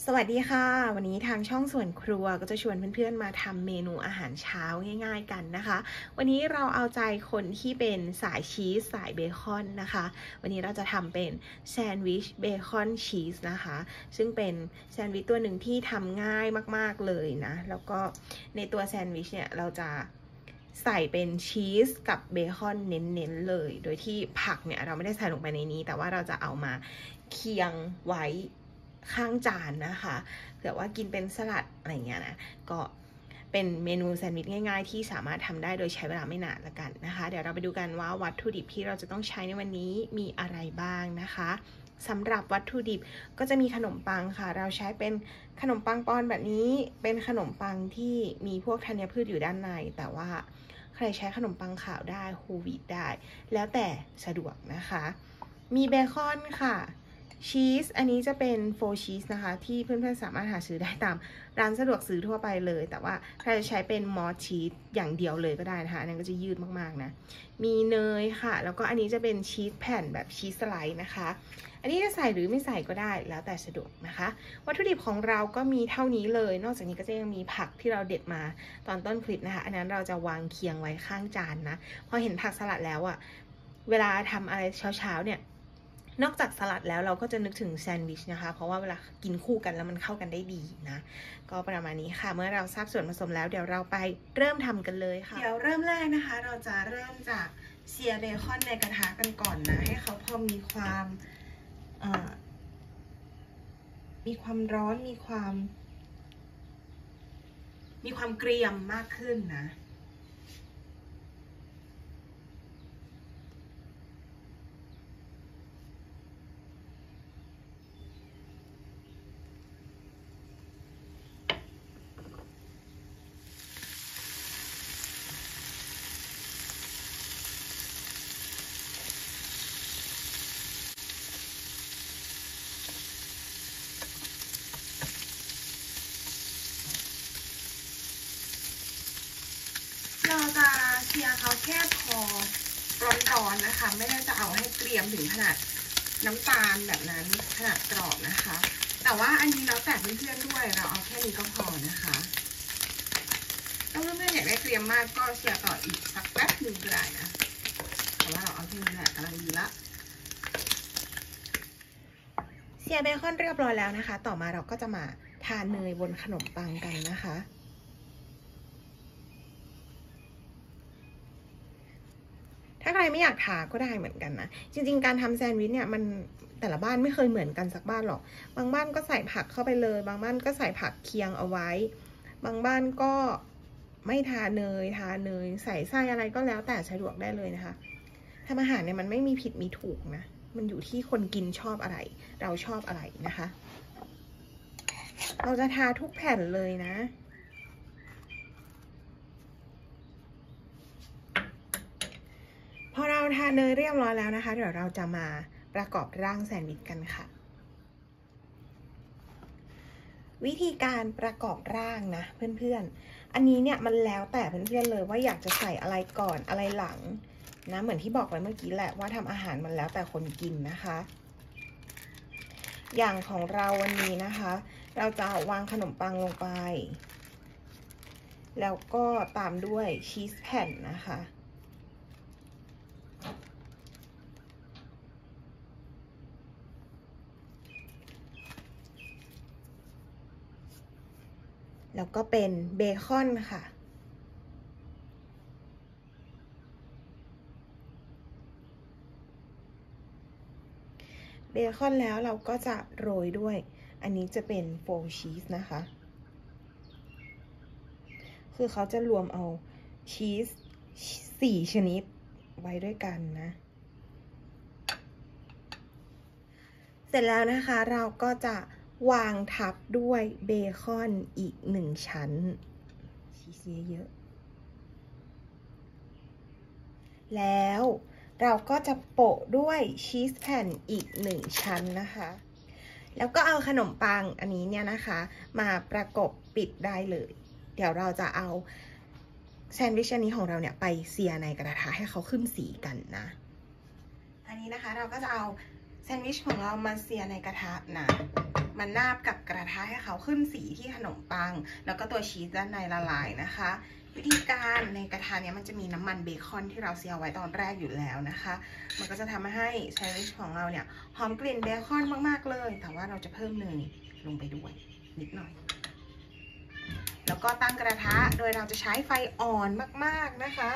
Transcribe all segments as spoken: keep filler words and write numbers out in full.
สวัสดีค่ะวันนี้ทางช่องส่วนครัวก็จะชวนเพื่อนๆมาทำเมนูอาหารเช้าง่ายๆกันนะคะวันนี้เราเอาใจคนที่เป็นสายชีสสายเบคอนนะคะวันนี้เราจะทำเป็นแซนด์วิชเบคอนชีสนะคะซึ่งเป็นแซนด์วิชตัวหนึ่งที่ทำง่ายมากๆเลยนะแล้วก็ในตัวแซนด์วิชเนี่ยเราจะใส่เป็นชีสกับเบคอนเน้นๆเลยโดยที่ผักเนี่ยเราไม่ได้ใส่ลงไปในนี้แต่ว่าเราจะเอามาเคียงไว้ข้างจานนะคะเผื่อว่ากินเป็นสลัดอะไรเงี้ยนะก็เป็นเมนูแซนด์วิชง่ายๆที่สามารถทำได้โดยใช้เวลาไม่นานละกันนะคะเดี๋ยวเราไปดูกันว่าวัตถุดิบที่เราจะต้องใช้ในวันนี้มีอะไรบ้างนะคะสำหรับวัตถุดิบก็จะมีขนมปังค่ะเราใช้เป็นขนมปังปอนแบบนี้เป็นขนมปังที่มีพวกธัญพืชอยู่ด้านในแต่ว่าใครใช้ขนมปังขาวได้โฮลวีตได้แล้วแต่สะดวกนะคะมีเบคอนค่ะชีสอันนี้จะเป็นโฟร์ชีสนะคะที่เพื่อนๆสามารถหาซื้อได้ตามร้านสะดวกซื้อทั่วไปเลยแต่ว่าใครจะใช้เป็นมอสชีสอย่างเดียวเลยก็ได้นะคะอันนั้นก็จะยืดมากๆนะมีเนยค่ะแล้วก็อันนี้จะเป็นชีสแผ่นแบบชีสสไลด์นะคะอันนี้จะใส่หรือไม่ใส่ก็ได้แล้วแต่สะดวกนะคะวัตถุดิบของเราก็มีเท่านี้เลยนอกจากนี้ก็จะยังมีผักที่เราเด็ดมาตอนต้นคลิปนะคะอันนั้นเราจะวางเคียงไว้ข้างจานนะพอเห็นผักสลัดแล้วอะเวลาทำอะไรเช้าๆเนี่ยนอกจากสลัดแล้วเราก็จะนึกถึงแซนด์วิชนะคะเพราะว่าเวลากินคู่กันแล้วมันเข้ากันได้ดีนะก็ประมาณนี้ค่ะเมื่อเราทราบส่วนผสมแล้วเดี๋ยวเราไปเริ่มทำกันเลยค่ะเดี๋ยวเริ่มแรกนะคะเราจะเริ่มจากเซียเบคอนในกระทะกันก่อนนะให้เขาพอมีความมีความร้อนมีความมีความเกรียมมากขึ้นนะเราจะเคี่ยวเขาแค่พอร้อนๆนะคะไม่ได้จะเอาให้เกรียมถึงขนาดน้ำตาลแบบนั้นขนาดกรอบนะคะแต่ว่าอันนี้แล้วแต่เพื่อนๆด้วยเราเอาแค่นี้ก็พอนะคะถ้าเพื่อนๆอยากได้เกรียมมากก็เคี่ยวต่ออีกสักแป๊บหนึ่งก็ได้นะแต่ว่าเราเอาแค่นี้แหละกำลังดีละเคี่ยวเบคอนเรียบร้อยแล้วนะคะต่อมาเราก็จะมาทาเนยบนขนมปังกันนะคะถ้าใครไม่อยากทาก็ได้เหมือนกันนะจริงๆการทำแซนด์วิชเนี่ยมันแต่ละบ้านไม่เคยเหมือนกันสักบ้านหรอกบางบ้านก็ใส่ผักเข้าไปเลยบางบ้านก็ใส่ผักเคียงเอาไว้บางบ้านก็ไม่ทาเนยทาเนยใส่ไส้อะไรก็แล้วแต่สะดวกได้เลยนะคะทำอาหารเนี่ยมันไม่มีผิดมีถูกนะมันอยู่ที่คนกินชอบอะไรเราชอบอะไรนะคะเราจะทาทุกแผ่นเลยนะพอเราทาเนยเรียบร้อยแล้วนะคะเดี๋ยวเราจะมาประกอบร่างแซนด์วิชกันค่ะวิธีการประกอบร่างนะเพื่อนๆอันนี้เนี่ยมันแล้วแต่เพื่อนๆเลยว่าอยากจะใส่อะไรก่อนอะไรหลังนะเหมือนที่บอกไปเมื่อกี้แหละว่าทำอาหารมันแล้วแต่คนกินนะคะอย่างของเราวันนี้นะคะเราจะวางขนมปังลงไปแล้วก็ตามด้วยชีสแผ่นนะคะแล้วก็เป็นเบคอนค่ะเบคอนแล้วเราก็จะโรยด้วยอันนี้จะเป็นโฟร์ชีสนะคะคือเขาจะรวมเอาชีสสี่ชนิดไว้ด้วยกันนะเสร็จแล้วนะคะเราก็จะวางทับด้วยเบคอนอีกหนึ่งชั้นชีสเยอะๆแล้วเราก็จะโปะด้วยชีสแผ่นอีกหนึ่งชั้นนะคะแล้วก็เอาขนมปังอันนี้เนี่ยนะคะมาประกบปิดได้เลยเดี๋ยวเราจะเอาแซนด์วิชอันนี้ของเราเนี่ยไปเซียในกระทะให้เขาขึ้นสีกันนะอันนี้นะคะเราก็จะเอาแซซนด์วิชของเรามาเสียในกระทะนะมันนาบกับกระทะให้เขาขึ้นสีที่ขนมปังแล้วก็ตัวชีสด้านในละลายนะคะวิธีการในกระทะเนี้ยมันจะมีน้ำมันเบคอนที่เราเสียไว้ตอนแรกอยู่แล้วนะคะมันก็จะทำให้แซนด์วิชของเราเนี่ยหอมกลิ่นเบคอนมากๆเลยแต่ว่าเราจะเพิ่มเนยลงไปด้วยนิดหน่อยแล้วก็ตั้งกระทะโดยเราจะใช้ไฟอ่อนมากๆนะคะ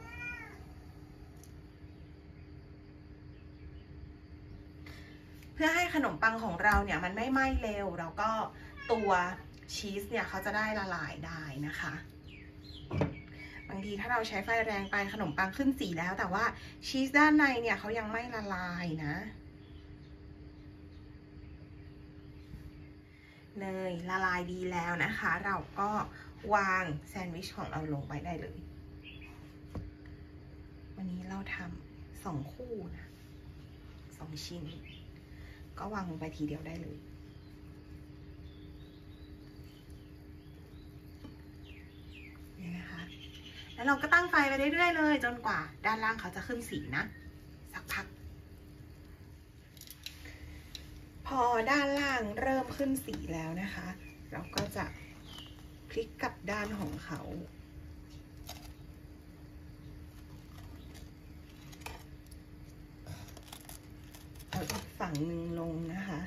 เพื่อให้ขนมปังของเราเนี่ยมันไม่ไหม้เร็วแล้วก็ตัวชีสเนี่ยเขาจะได้ละลายได้นะคะบางทีถ้าเราใช้ไฟแรงไปขนมปังขึ้นสีแล้วแต่ว่าชีสด้านในเนี่ยเขายังไม่ละลายนะเนยละลายดีแล้วนะคะเราก็วางแซนด์วิชของเราลงไปได้เลยวันนี้เราทำสองคู่นะสองชิ้นก็วางลงไปทีเดียวได้เลยนี่นะคะแล้วเราก็ตั้งไฟไปเรื่อยๆเลยจนกว่าด้านล่างเขาจะขึ้นสีนะสักพักพอด้านล่างเริ่มขึ้นสีแล้วนะคะเราก็จะพลิกกลับด้านของเขาเอาอีกฝั่งหนึ่งลงนะคะ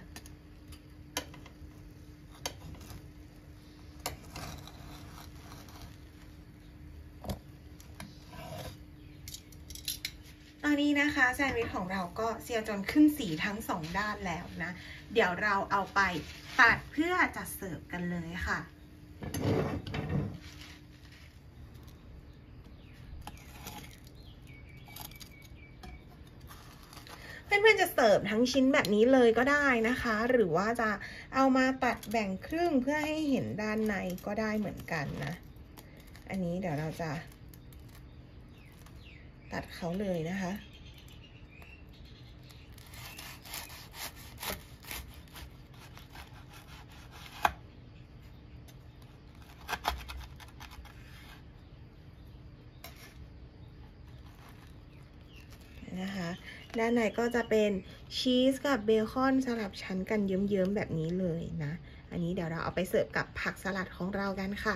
ตอนนี้นะคะแซนด์วิชของเราก็เสียจนขึ้นสีทั้งสองด้านแล้วนะเดี๋ยวเราเอาไปตัดเพื่อจัดเสิร์ฟกันเลยค่ะเพื่อนๆจะเสิร์ฟทั้งชิ้นแบบนี้เลยก็ได้นะคะหรือว่าจะเอามาตัดแบ่งครึ่งเพื่อให้เห็นด้านในก็ได้เหมือนกันนะอันนี้เดี๋ยวเราจะตัดเขาเลยนะคะนะคะด้านในก็จะเป็นชีสกับเบคอนสลับชั้นกันเยิ้มๆแบบนี้เลยนะอันนี้เดี๋ยวเราเอาไปเสิร์ฟกับผักสลัดของเรากันค่ะ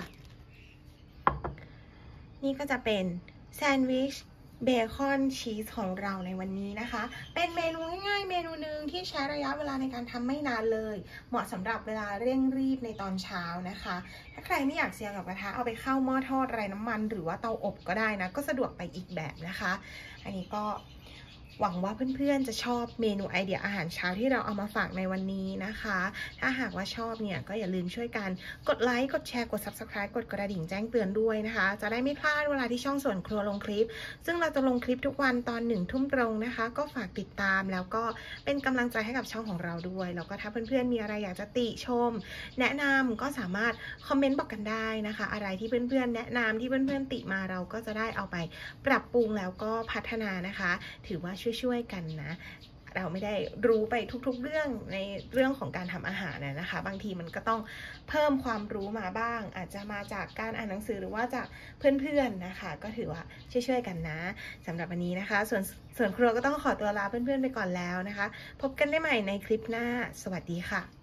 นี่ก็จะเป็นแซนด์วิชเบคอนชีสของเราในวันนี้นะคะเป็นเมนูง่ายๆเมนูหนึ่งที่ใช้ระยะเวลาในการทำไม่นานเลยเหมาะสำหรับเวลาเร่งรีบในตอนเช้านะคะถ้าใครไม่อยากเสี่ยงกับกระทะเอาไปเข้าหม้อทอดไร้น้ำมันหรือว่าเตาอบก็ได้นะก็สะดวกไปอีกแบบนะคะอันนี้ก็หวังว่าเพื่อนๆจะชอบเมนูไอเดียอาหารเช้าที่เราเอามาฝากในวันนี้นะคะถ้าหากว่าชอบเนี่ยก็อย่าลืมช่วยกันกดไลค์กดแชร์กด ซับสไครบ์ กดกระดิ่งแจ้งเตือนด้วยนะคะจะได้ไม่พลาดเวลาที่ช่องส่วนครัวลงคลิปซึ่งเราจะลงคลิปทุกวันตอนหนึ่งทุ่มตรงนะคะก็ฝากติดตามแล้วก็เป็นกำลังใจให้กับช่องของเราด้วยแล้วก็ถ้าเพื่อนๆมีอะไรอยากจะติชมแนะนำก็สามารถคอมเมนต์บอกกันได้นะคะอะไรที่เพื่อนๆแนะนำที่เพื่อนๆติมาเราก็จะได้เอาไปปรับปรุงแล้วก็พัฒนานะคะถือว่าช่วยๆกันนะเราไม่ได้รู้ไปทุกๆเรื่องในเรื่องของการทำอาหารนะคะบางทีมันก็ต้องเพิ่มความรู้มาบ้างอาจจะมาจากการอ่านหนังสือหรือว่าจากเพื่อนๆนะคะก็ถือว่าช่วยๆกันนะสำหรับวันนี้นะคะส่วนส่วนครัวก็ต้องขอตัวลาเพื่อนๆไปก่อนแล้วนะคะพบกันได้ใหม่ในคลิปหน้าสวัสดีค่ะ